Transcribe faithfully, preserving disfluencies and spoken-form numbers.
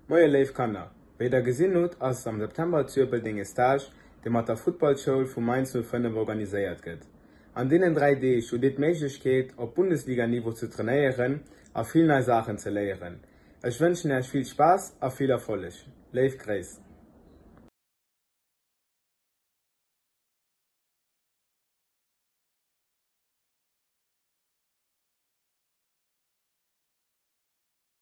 Moje Leif Kanner. Wie der gesinn hat, ass am September Zürpel den Stage, der mat der Footballschule vu Mainz null fünf organisiert gëtt. An denen drei D schu dit Meiglechkeet op Bundesliganiveau zu trainieren, a viel neue Sachen zu lehren. Ich wünsche euch viel Spaß, a viel Erfolg. Leif Grace.